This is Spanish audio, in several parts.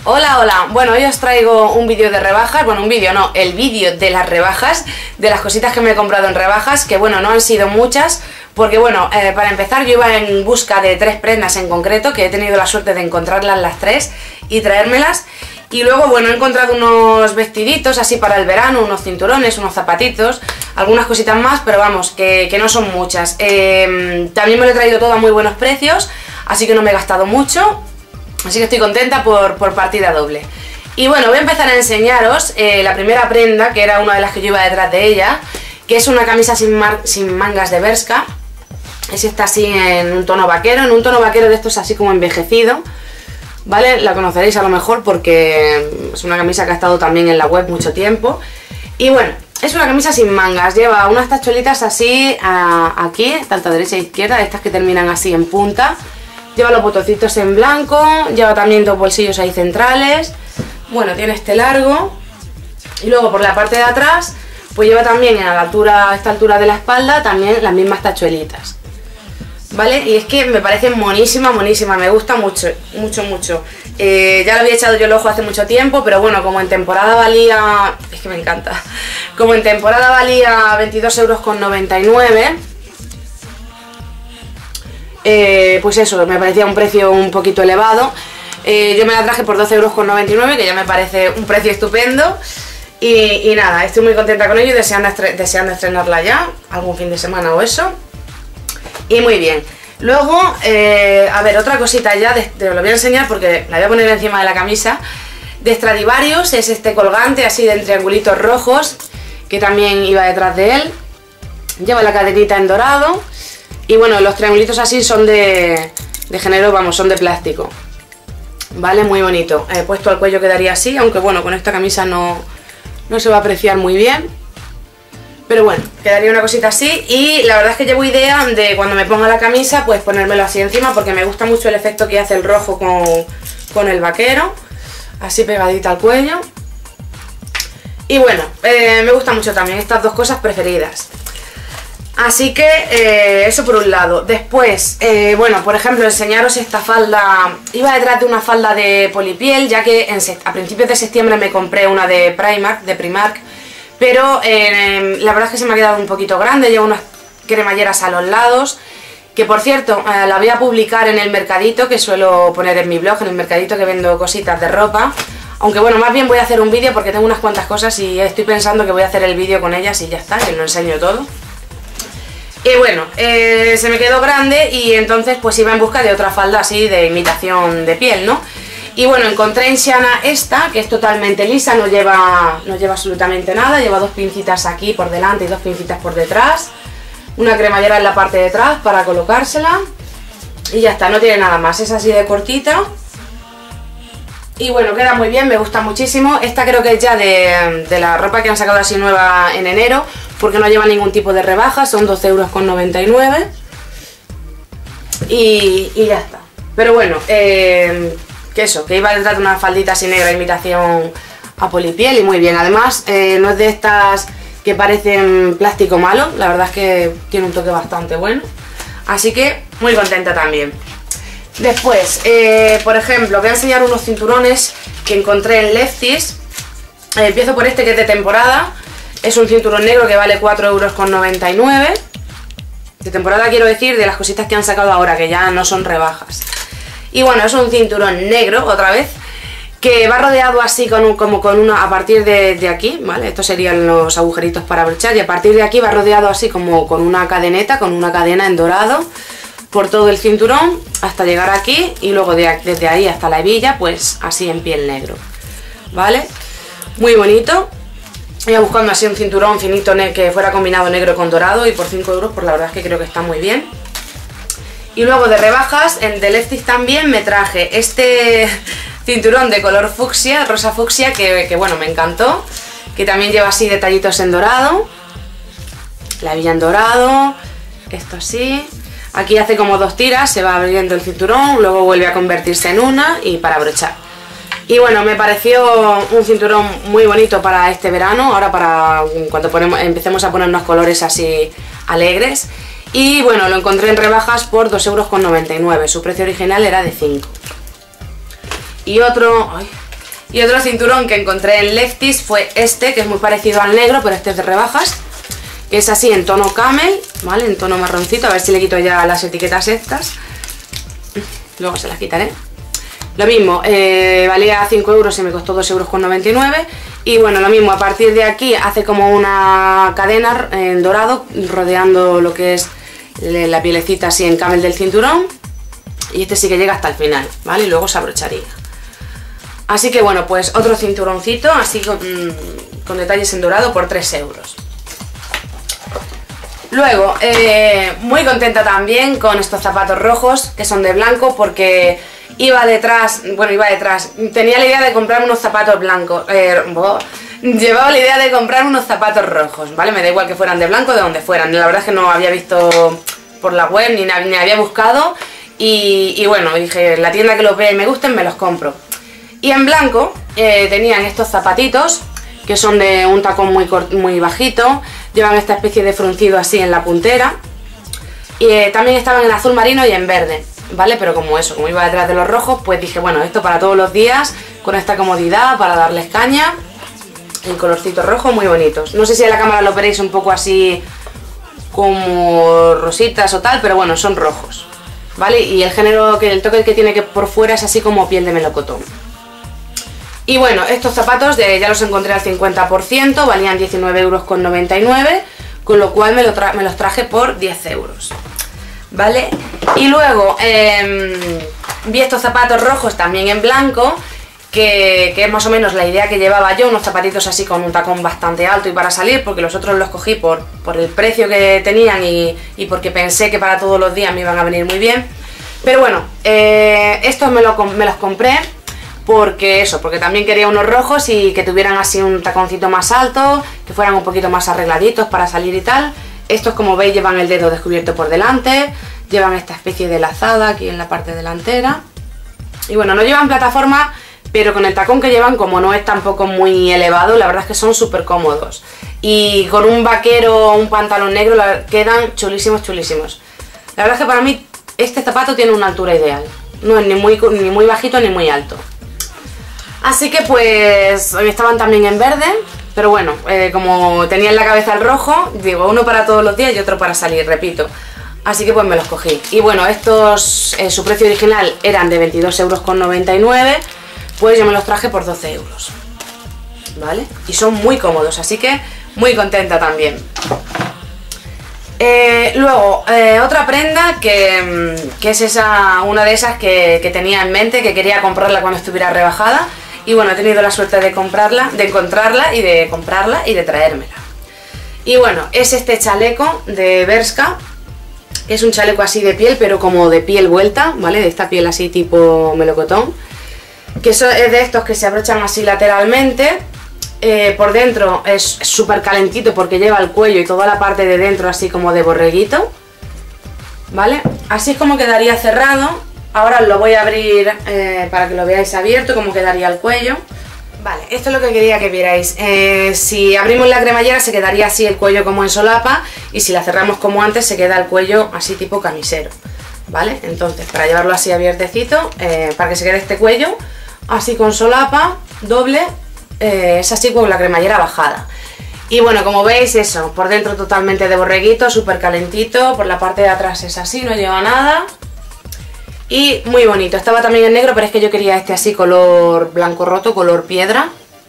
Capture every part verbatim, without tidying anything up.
Hola, hola, bueno, hoy os traigo un vídeo de rebajas, bueno, un vídeo no, el vídeo de las rebajas, de las cositas que me he comprado en rebajas, que bueno, no han sido muchas, porque bueno, eh, para empezar yo iba en busca de tres prendas en concreto, que he tenido la suerte de encontrarlas las tres y traérmelas, y luego bueno, he encontrado unos vestiditos así para el verano, unos cinturones, unos zapatitos, algunas cositas más, pero vamos, que, que no son muchas. Eh, también me lo he traído todo a muy buenos precios, así que no me he gastado mucho. Así que estoy contenta por, por partida doble. Y bueno, voy a empezar a enseñaros eh, la primera prenda, que era una de las que yo iba detrás de ella, que es una camisa sin, mar sin mangas de Bershka. Es esta así en un tono vaquero, en un tono vaquero de estos así como envejecido, ¿vale? La conoceréis a lo mejor porque es una camisa que ha estado también en la web mucho tiempo. Y bueno, es una camisa sin mangas, lleva unas tachuelitas así a, aquí, tanto a derecha e izquierda, estas que terminan así en punta. Lleva los botoncitos en blanco, lleva también dos bolsillos ahí centrales. Bueno, tiene este largo. Y luego por la parte de atrás, pues lleva también a la altura, a esta altura de la espalda, también las mismas tachuelitas. ¿Vale? Y es que me parece monísima, monísima, me gusta mucho, mucho, mucho. Eh, ya lo había echado yo el ojo hace mucho tiempo, pero bueno, como en temporada valía... Es que me encanta. Como en temporada valía veintidós euros con noventa y nueve... Eh, pues eso, me parecía un precio un poquito elevado. eh, Yo me la traje por doce euros con noventa y nueve, que ya me parece un precio estupendo. Y, y nada, estoy muy contenta con ello y deseando, estre deseando estrenarla ya, algún fin de semana o eso. Y muy bien. Luego, eh, a ver, otra cosita ya, de, te lo voy a enseñar porque la voy a poner encima de la camisa. De Stradivarius, es este colgante así de triangulitos rojos, que también iba detrás de él. Lleva la cadenita en dorado. Y bueno, los triangulitos así son de, de género, vamos, son de plástico. Vale, muy bonito. He puesto al cuello quedaría así, aunque bueno, con esta camisa no, no se va a apreciar muy bien. Pero bueno, quedaría una cosita así. Y la verdad es que llevo idea de cuando me ponga la camisa, pues ponérmelo así encima, porque me gusta mucho el efecto que hace el rojo con, con el vaquero. Así pegadita al cuello. Y bueno, eh, me gusta mucho también estas dos cosas preferidas. Así que eh, eso por un lado. Después, eh, bueno, por ejemplo, enseñaros esta falda. Iba detrás de una falda de polipiel, ya que en a principios de septiembre me compré una de Primark, de Primark, pero eh, la verdad es que se me ha quedado un poquito grande. Lleva unas cremalleras a los lados, que por cierto, eh, la voy a publicar en el mercadito, que suelo poner en mi blog, en el mercadito que vendo cositas de ropa. Aunque bueno, más bien voy a hacer un vídeo porque tengo unas cuantas cosas y estoy pensando que voy a hacer el vídeo con ellas y ya está, que lo enseño todo. Y bueno, eh, se me quedó grande y entonces pues iba en busca de otra falda así de imitación de piel, ¿no? Y bueno, encontré en Siana esta, que es totalmente lisa, no lleva, no lleva absolutamente nada, lleva dos pincitas aquí por delante y dos pincitas por detrás, una cremallera en la parte de atrás para colocársela y ya está, no tiene nada más, es así de cortita. Y bueno, queda muy bien, me gusta muchísimo. Esta creo que es ya de, de la ropa que han sacado así nueva en enero, porque no lleva ningún tipo de rebaja, son doce euros con noventa y nueve. Y, y ya está. Pero bueno, eh, que eso, que iba detrás de una faldita así negra, imitación a polipiel y muy bien. Además, eh, no es de estas que parecen plástico malo, la verdad es que tiene un toque bastante bueno. Así que muy contenta también. Después, eh, por ejemplo, voy a enseñar unos cinturones que encontré en Lefties. Eh, empiezo por este que es de temporada. Es un cinturón negro que vale cuatro euros con noventa y nueve. De temporada quiero decir de las cositas que han sacado ahora, que ya no son rebajas. Y bueno, es un cinturón negro, otra vez, que va rodeado así con un, como con una, a partir de, de aquí, ¿vale? Estos serían los agujeritos para brochar. Y a partir de aquí va rodeado así como con una cadeneta, con una cadena en dorado, por todo el cinturón hasta llegar aquí y luego de, desde ahí hasta la hebilla pues así en piel negro, ¿vale? Muy bonito. Iba buscando así un cinturón finito que fuera combinado negro con dorado y por cinco euros pues la verdad es que creo que está muy bien. Y luego de rebajas, en The Lefties también me traje este cinturón de color fucsia, rosa fucsia, que, que bueno, me encantó, que también lleva así detallitos en dorado, la hebilla en dorado, esto así. Aquí hace como dos tiras, se va abriendo el cinturón, luego vuelve a convertirse en una y para brochar. Y bueno, me pareció un cinturón muy bonito para este verano, ahora para cuando ponemos, empecemos a ponernos colores así alegres. Y bueno, lo encontré en rebajas por dos euros con noventa y nueve, su precio original era de cinco. Y otro, ay, Y otro cinturón que encontré en Lefties fue este, que es muy parecido al negro, pero este es de rebajas, que es así en tono camel, ¿vale? En tono marroncito, a ver si le quito ya las etiquetas estas. Luego se las quitaré. Lo mismo, eh, valía cinco euros y me costó dos euros con noventa y nueve. Y bueno, lo mismo, a partir de aquí hace como una cadena en dorado, rodeando lo que es la pielecita así en camel del cinturón. Y este sí que llega hasta el final, ¿vale? Y luego se abrocharía. Así que bueno, pues otro cinturoncito, así con, con detalles en dorado por tres euros. Luego, eh, muy contenta también con estos zapatos rojos, que son de blanco, porque iba detrás, bueno, iba detrás, tenía la idea de comprar unos zapatos blancos, eh, oh, llevaba la idea de comprar unos zapatos rojos, ¿vale? Me da igual que fueran de blanco o de donde fueran, la verdad es que no había visto por la web, ni, ni había buscado, y, y bueno, dije, la tienda que los vea y me gusten, me los compro. Y en blanco eh, tenían estos zapatitos, que son de un tacón muy, muy bajito, llevan esta especie de fruncido así en la puntera, y eh, también estaban en azul marino y en verde, ¿vale? Pero como eso, como iba detrás de los rojos, pues dije, bueno, esto para todos los días, con esta comodidad, para darles caña, en colorcito rojo, muy bonitos. No sé si en la cámara lo veréis un poco así, como rositas o tal, pero bueno, son rojos, ¿vale? Y el género, que el toque que tiene que por fuera es así como piel de melocotón. Y bueno, estos zapatos de, ya los encontré al cincuenta por ciento, valían diecinueve euros con noventa y nueve, con lo cual me, lo me los traje por diez euros, ¿vale? Y luego eh, vi estos zapatos rojos también en blanco, que, que es más o menos la idea que llevaba yo, unos zapatitos así con un tacón bastante alto y para salir, porque los otros los cogí por, por el precio que tenían y, y porque pensé que para todos los días me iban a venir muy bien. Pero bueno, eh, estos me, lo, me los compré porque eso, porque también quería unos rojos y que tuvieran así un taconcito más alto, que fueran un poquito más arregladitos para salir y tal. Estos, como veis, llevan el dedo descubierto por delante, llevan esta especie de lazada aquí en la parte delantera. Y bueno, no llevan plataforma, pero con el tacón que llevan, como no es tampoco muy elevado, la verdad es que son súper cómodos. Y con un vaquero o un pantalón negro quedan chulísimos, chulísimos. La verdad es que para mí este zapato tiene una altura ideal. No es ni muy, ni muy bajito ni muy alto. Así que pues hoy estaban también en verde, pero bueno, eh, como tenía en la cabeza el rojo, digo, uno para todos los días y otro para salir, repito. Así que pues me los cogí. Y bueno, estos, eh, su precio original eran de veintidós euros con noventa y nueve, pues yo me los traje por doce euros, ¿vale? Y son muy cómodos, así que muy contenta también. Eh, luego, eh, otra prenda que, que es esa, una de esas que, que tenía en mente, que quería comprarla cuando estuviera rebajada. Y bueno, he tenido la suerte de comprarla, de encontrarla y de comprarla y de traérmela. Y bueno, es este chaleco de Bershka. Es un chaleco así de piel, pero como de piel vuelta, ¿vale? De esta piel así tipo melocotón. Que es de estos que se abrochan así lateralmente. Eh, por dentro es súper calentito porque lleva el cuello y toda la parte de dentro así como de borreguito, ¿vale? Así es como quedaría cerrado. Ahora lo voy a abrir eh, para que lo veáis abierto, cómo quedaría el cuello. Vale, esto es lo que quería que vierais. Eh, si abrimos la cremallera se quedaría así el cuello como en solapa, y si la cerramos como antes se queda el cuello así tipo camisero, ¿vale? Entonces, para llevarlo así abiertecito, eh, para que se quede este cuello así con solapa, doble, eh, es así con la cremallera bajada. Y bueno, como veis, eso, por dentro totalmente de borreguito, súper calentito, por la parte de atrás es así, no lleva nada. Y muy bonito, estaba también en negro, pero es que yo quería este así color blanco roto, color piedra.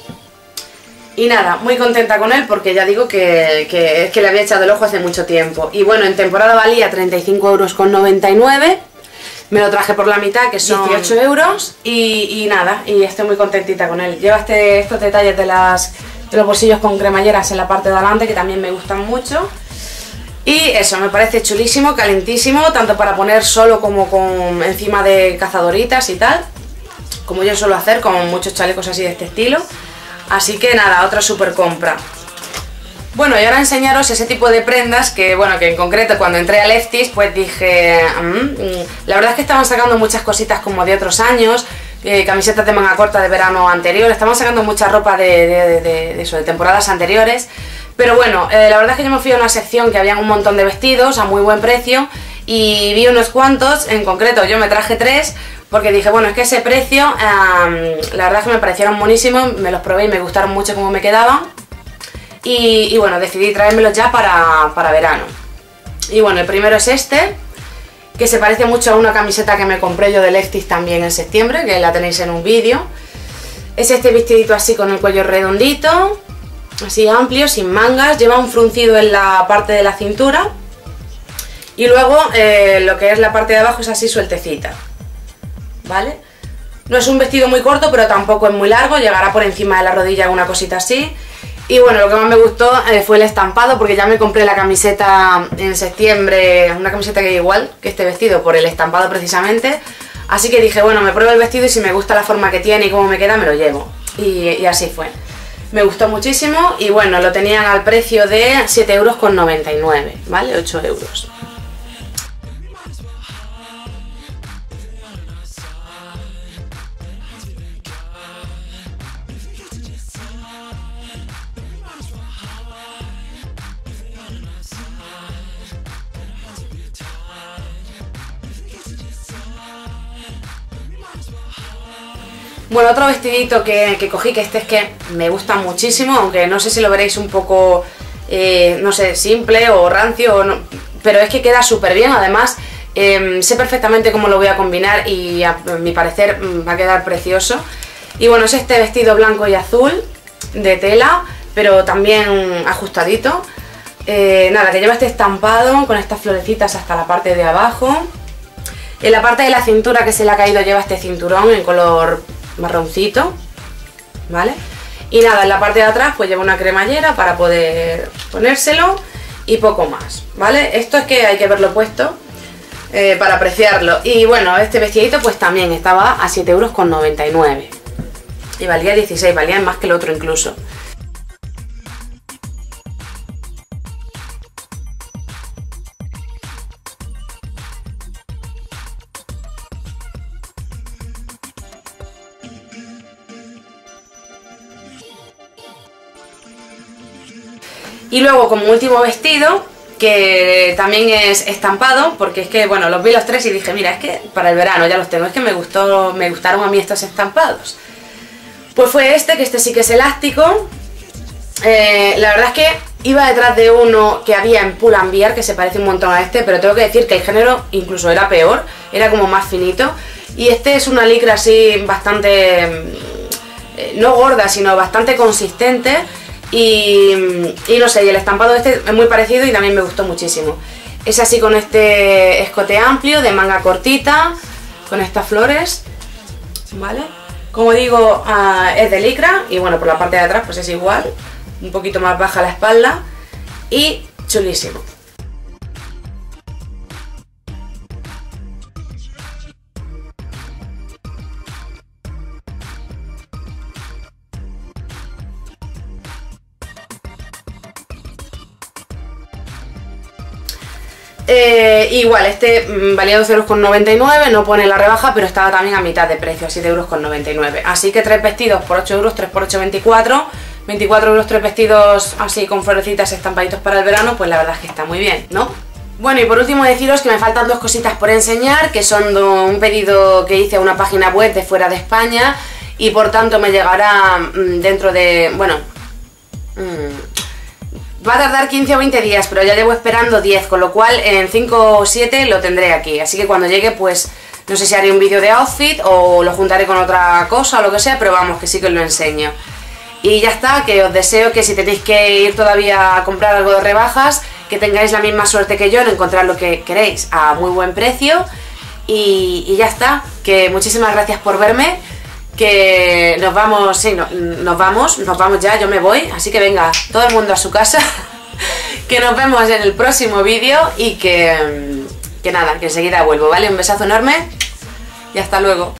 Y nada, muy contenta con él porque ya digo que, que es que le había echado el ojo hace mucho tiempo. Y bueno, en temporada valía treinta y cinco euros con noventa y nueve. Me lo traje por la mitad, que son dieciocho euros. Y, y nada, y estoy muy contentita con él. Lleva este, estos detalles de, las, de los bolsillos con cremalleras en la parte de adelante, que también me gustan mucho. Y eso, me parece chulísimo, calentísimo, tanto para poner solo como con encima de cazadoritas y tal, como yo suelo hacer con muchos chalecos así de este estilo. Así que nada, otra super compra. Bueno, y ahora enseñaros ese tipo de prendas que, bueno, que en concreto cuando entré a Lefties pues dije, mmm, la verdad es que estaban sacando muchas cositas como de otros años, eh, camisetas de manga corta de verano anterior, estaban sacando mucha ropa de, de, de, de, de eso, de temporadas anteriores. Pero bueno, eh, la verdad es que yo me fui a una sección que había un montón de vestidos a muy buen precio y vi unos cuantos, en concreto yo me traje tres porque dije, bueno, es que ese precio, eh, la verdad es que me parecieron buenísimos, me los probé y me gustaron mucho cómo me quedaban. Y, y bueno, decidí traérmelos ya para, para verano. Y bueno, el primero es este, que se parece mucho a una camiseta que me compré yo de Lefties también en septiembre, que la tenéis en un vídeo. Es este vestidito así con el cuello redondito, así amplio, sin mangas, lleva un fruncido en la parte de la cintura. Y luego eh, lo que es la parte de abajo es así sueltecita, ¿vale? No es un vestido muy corto, pero tampoco es muy largo, llegará por encima de la rodilla una cosita así. Y bueno, lo que más me gustó eh, fue el estampado, porque ya me compré la camiseta en septiembre, una camiseta que es igual que este vestido, por el estampado precisamente. Así que dije, bueno, me pruebo el vestido y si me gusta la forma que tiene y cómo me queda, me lo llevo. Y, y así fue. Me gustó muchísimo y bueno, lo tenían al precio de siete euros con noventa y nueve, ¿vale? ocho euros. Bueno, otro vestidito que, que cogí, que este es que me gusta muchísimo, aunque no sé si lo veréis un poco, eh, no sé, simple o rancio, o no, pero es que queda súper bien. Además, eh, sé perfectamente cómo lo voy a combinar y a, a mi parecer va a quedar precioso. Y bueno, es este vestido blanco y azul de tela, pero también ajustadito. Eh, nada, que lleva este estampado con estas florecitas hasta la parte de abajo. En la parte de la cintura que se le ha caído lleva este cinturón en color marroncito, ¿vale? Y nada, en la parte de atrás pues lleva una cremallera para poder ponérselo y poco más, ¿vale? Esto es que hay que verlo puesto eh, para apreciarlo. Y bueno, este vestidito pues también estaba a siete euros con noventa y nueve y valía dieciséis, valía más que el otro incluso. Y luego como último vestido, que también es estampado, porque es que, bueno, los vi los tres y dije, mira, es que para el verano ya los tengo, es que me gustó, me gustaron a mí estos estampados. Pues fue este, que este sí que es elástico. Eh, la verdad es que iba detrás de uno que había en Pull&Bear, que se parece un montón a este, pero tengo que decir que el género incluso era peor, era como más finito. Y este es una licra así bastante, eh, no gorda, sino bastante consistente. Y, y no sé, y el estampado este es muy parecido y también me gustó muchísimo. Es así con este escote amplio, de manga cortita, con estas flores, ¿vale? Como digo, uh, es de licra y bueno, por la parte de atrás pues es igual, un poquito más baja la espalda y chulísimo. Eh, igual, este mmm, valía doce euros con noventa y nueve, no pone la rebaja, pero estaba también a mitad de precio, a siete euros con noventa y nueve. Así que tres vestidos por ocho euros, tres por ocho, veinticuatro. veinticuatro euros, tres vestidos así con florecitas estampaditos para el verano, pues la verdad es que está muy bien, ¿no? Bueno, y por último deciros que me faltan dos cositas por enseñar, que son un pedido que hice a una página web de fuera de España y por tanto me llegará mmm, dentro de, bueno... Mmm, va a tardar quince o veinte días, pero ya llevo esperando diez, con lo cual en cinco o siete lo tendré aquí. Así que cuando llegue, pues no sé si haré un vídeo de outfit o lo juntaré con otra cosa o lo que sea, pero vamos, que sí que os lo enseño. Y ya está, que os deseo que si tenéis que ir todavía a comprar algo de rebajas, que tengáis la misma suerte que yo en encontrar lo que queréis a muy buen precio. Y, y ya está, que muchísimas gracias por verme. Que nos vamos, sí, no, nos vamos, nos vamos ya, yo me voy, así que venga, todo el mundo a su casa, que nos vemos en el próximo vídeo y que, que nada, que enseguida vuelvo, ¿vale? Un besazo enorme y hasta luego.